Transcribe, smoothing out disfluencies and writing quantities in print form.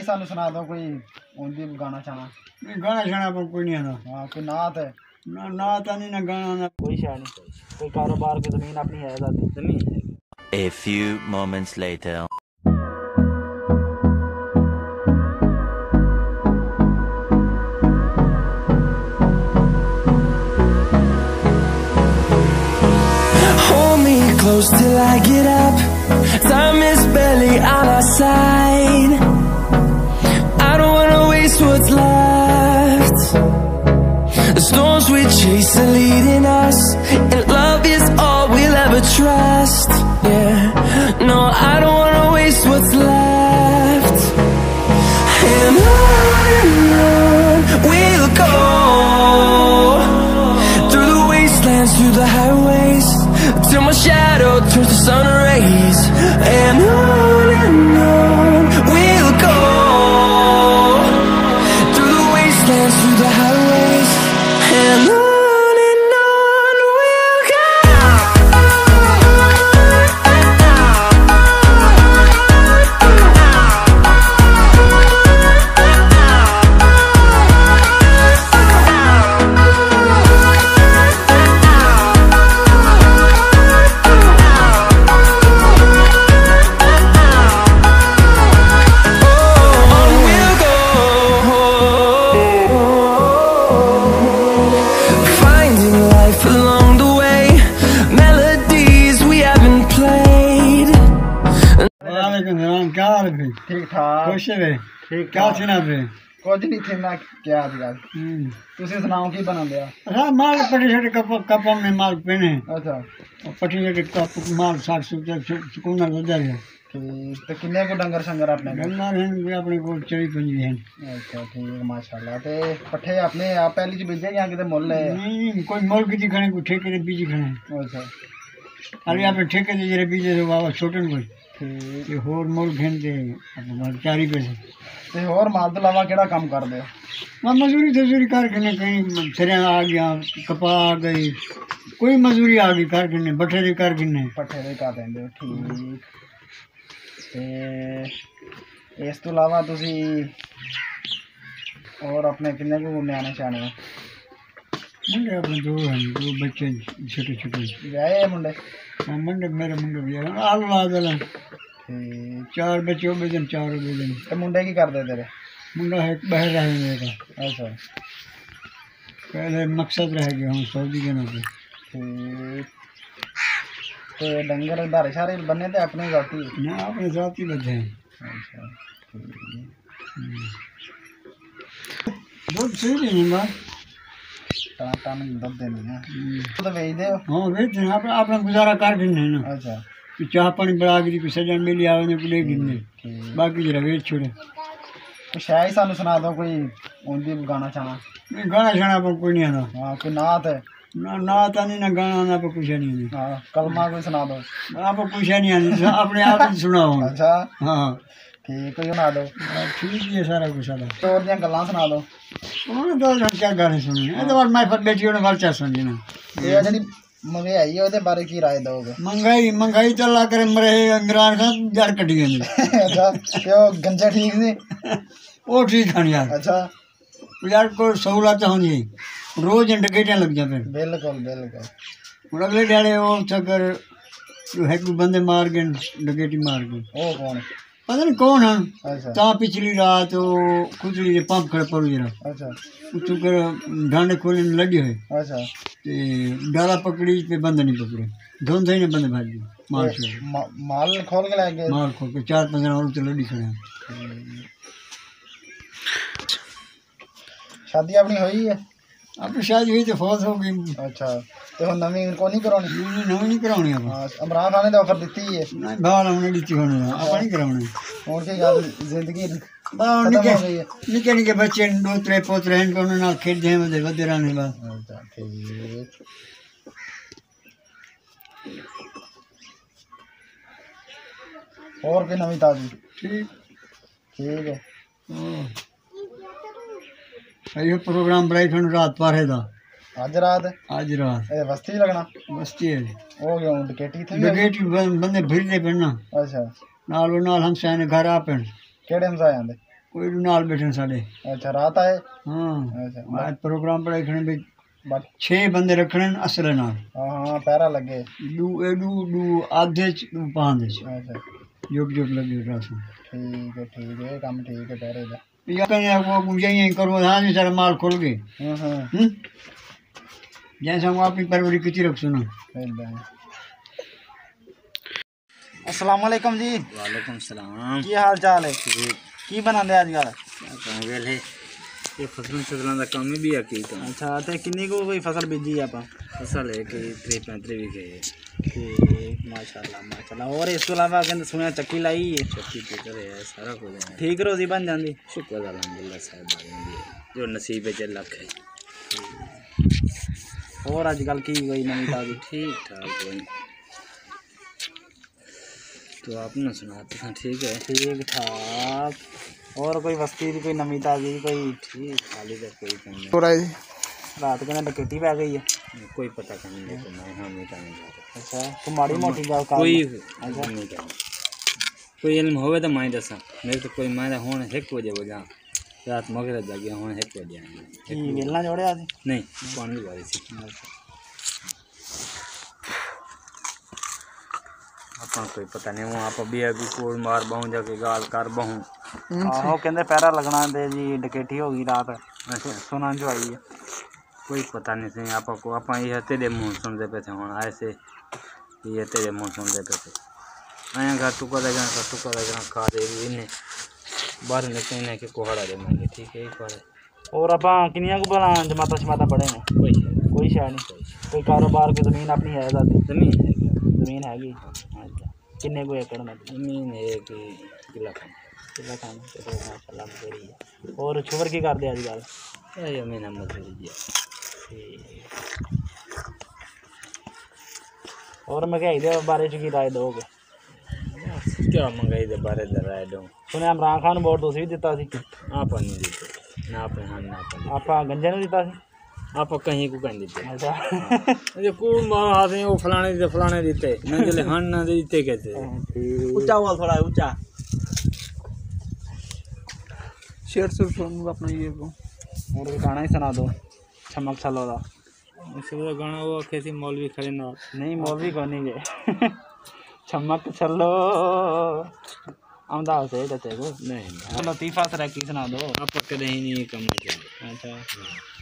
ही सानू सुना दो कोई उनकी गाना चाहना। गाना शाना पर कोई नहीं आता। हाँ कोई नात है ना नात नहीं ना गाना ना कोई शायद नहीं। कोई कारोबार की जमीन अपनी है ज़ाती जमीन। A few moments later. Hold me close till I get up. Time is barely on our side. I don't wanna waste what's left. The storms we chase are leading us, and love is all we'll ever trust. Yeah, no, I don't wanna waste what's left. And on we'll go, through the wastelands, through the highways, till my shadow turns to sun rays. And on we'll go, through the wastelands, through the highways, and on we'll go. क्या हाल है? ठीक ठाक खुश है? ठीक क्या सुना पे? कुछ नहीं थे मैं क्या अजकल तुसी सुनाओ की बना दिया। हाँ माल पटी छोटे कपम में माल पहने। अच्छा पटी छोटे कप माल साग सुकून लग जाएगा। ठीक तो किन्ने को डंगर शंगर अपने डंगर हैं अपने को 24-25 हैं। अच्छा ठीक माशाल्लाह। ते पट्ठे अपने आप पहली च बीजे या किते मुल है? नहीं कोई मोल की खणे कोई ठेके दे बीज खणे। अच्छा अरे अपने ठेके दे जरे बीजे तो बाबा छोटे कोई ठीक ते होर मोल खेंदे अपने 4 पैसे ते होर माल तो अलावा केड़ा काम कर दे? मैं मजदूरी तजूरी कारखाने कहीं सरिया आ गया कपा आ गई कोई मजदूरी आ गई कारखाने बठे दे कारखाने पट्ठे दे कर देंदे ठीक। ते इस तो अलावा तुसी और अपने किन्ने को न्याणे शाने हो? मुंडे अपने दो बच्चे छोटे छोटे व्याहे मुंडे? हाँ मुंडे मेरे मुंडे भी आलू ला दे ठीक 4 बच्चे हो बेजन 4 हो बेजन। ते मुंडे की कर दे तेरे? मुंडा है बाहर रहे मेरा। अच्छा पहले मकसद रह गया हूँ सऊदी के नाते। ठीक ते डंगर धारे शारे बने ते अपने जाती ना अपने जाति बच्चे हैं। अच्छा दूध सही नहीं बात टन टन दूध देनी है तो बेच दे। हाँ बेच दें अपना गुजारा कर गिनने ना। अच्छा कि चाह पानी बड़ा गिरी कुछ सजन मिली आवे को ले गिनने बाकी जरा बेच छोड़े। कुछ है ही सानू सुना दो कोई उनकी गाना चाहना। गाना शाना पर कोई नहीं आता। हाँ कोई नात है ना नात नहीं ना गाना ना पर कुछ नहीं आता। हाँ कलमा कोई सुना दो। आप कुछ नहीं आता अपने आप ही सुनाओ। अच्छा हाँ ठीक कोई सुना दो। ठीक है सारा कुछ सारा चोर दियां गल्लां सुना दो। उन्होंने तो क्या गाने सुने ये तो मैं फिर बेटी ने वाल चा सुनी ना। ये जड़ी महंगाई है ओदे बारे की राय दोगे? महंगाई तो अल्लाह करे मरे इमरान खान जड़ कटी गई। अच्छा क्यों गंजा ठीक से? वो ठीक है यार। अच्छा यार को सहूलत होनी रोज डकेटियां लग जाते हैं। बिल्कुल बिल्कुल और अगले डाले वो चक्कर जो है कि बंदे मार गए डकेटी मार गए। ओ कौन? पता नहीं कौन है। अच्छा ता पिछली रात वो खुजली के पंप खड़े पड़ गया। अच्छा उसको कर ढांडे खोलने में लगे है। अच्छा ते डाला पकड़ी पे बंदे नहीं पकड़े धुंध ही ने बंदे भाग गए माल से माल खोल के लाए गए? माल खोल के 4-15 और तो लड़ी खड़े हैं। शादी अपनी हुई है? अब शादी हुई तो फौज हो गई। अच्छा तो हम नवी को नहीं करानी? नवी नहीं करानी अब। हाँ इमरान खान ने तो ऑफर दी है। नहीं बाल हमने दी होने आप नहीं कराने और की गल जिंदगी निके निके बच्चे 2-3 पोतरे हैं उन्होंने नाल खेलते हैं वदे वदे रहने बस। अच्छा ठीक और कोई नवी ताजी? ठीक ठीक है ये प्रोग्राम बनाई फिर रात पारे दा आज रात ए बस्ती लगना बस्ती है ओ गया डकेटी थी डकेटी बंदे फिरदे पे ना। अच्छा नाल हम साने घर आ पे केड़े हमसाए आंदे कोई नाल बैठे साढ़े। अच्छा रात आए। हाँ अच्छा आज प्रोग्राम पर रखने भी बस 6 बंदे रखने असर नाल। हाँ पैरा लगे दू आधे दू पांच अच्छा जुग लगे रासन। ठीक है काम ठीक है पैरे दा या कने वो यही करो हाँ जी सारा माल खोल गए। हाँ जैसे हम अपनी परवरी कितनी रख सुना। अस्सलाम वालेकुम जी। वालेकुम सलाम। की हाल चाल है की बनाते अजकल वेले ये फसलों का काम भी है की अच्छा तो किन्नी को कोई फसल बीजी आप फसल है कि 30-35 बीघे है। ठीक माशाल्लाह और इस तो अलावा कहते सुनिया चक्की लाई है चक्की टिकर है सारा कुछ है। ठीक रोजी बन जाती शुक्र अल्हम्दुलिल्लाह साहब जो नसीब है लख है। और अजकल की कोई नवी ताजी ठीक ठाक कोई तो आपने सुना तो ठीक है ठीक ठाक और कोई वस्ती की कोई नवी ताजी कोई ठीक खाली का कोई काम नहीं। हो रहा है रात कहने डकैती पै गई है कोई पता नहीं लेकिन मैं हम नहीं कहने जा रहा। अच्छा तो माड़ी मोटी गल कोई अच्छा नहीं कहना कोई इल्म होवे तो मैं दसा मेरे तो कोई मैं हुण 1 बजे वजा रात मगरब जा गया हुण 1 बजे आया की वेलना जोड़िया सी नहीं पानी की बारी सी अपन कोई पता नहीं वहाँ पर भी अभी कोई मार बहु जाके गाल कर बहु आहो कहते पैरा लगना दे जी डकैती हो गई रात अच्छा सुना जो आई है कोई पता नहीं सही आपको आप ये तेरे मुँह सुनते पे थे हुण आए से ये तेरे मुँह सुनते पे थे आया घर टुका लगना खा दे इन्हें बाहर निकलने के कोहड़ा दे मांगे ठीक है एक और आप किनिया को भला जमाता शमाता पड़े ने कोई शायद नहीं कोई कारोबार की ज़मीन अपनी है ज़ाती ज़मीन हैगी अच्छा किन्ने को एकड़ में ज़मीन है कि किला खान चलो माशाल्लाह बड़ी है और छुवर की कर दे अजकल ये महीना मजदूरी दिया और महंगाई के बारे च की राय दोगे क्या महंगाई के बारे में राय दूँ सुने इमरान खान वोट तुसीं भी दिता सी आप नहीं देते ना अपने हाँ ना अपने आप गंजे ने दिता सी आप कहीं को कहीं देते अच्छा जो कौन मार हाथ वो फलाने देते ना जले हाँ ना देते कहते ऊंचा हुआ थोड़ा ऊंचा शेर सुन अपना ये को और गाना ही सुना दो चमक छलो दा इसलिए गाना वो कैसी मौलवी खड़े ना नहीं मौलवी को नहीं गए चमक छलो आमदा से चाचे को नहीं लतीफ़ा सराकी सुना दो आप कहीं नहीं कम अच्छा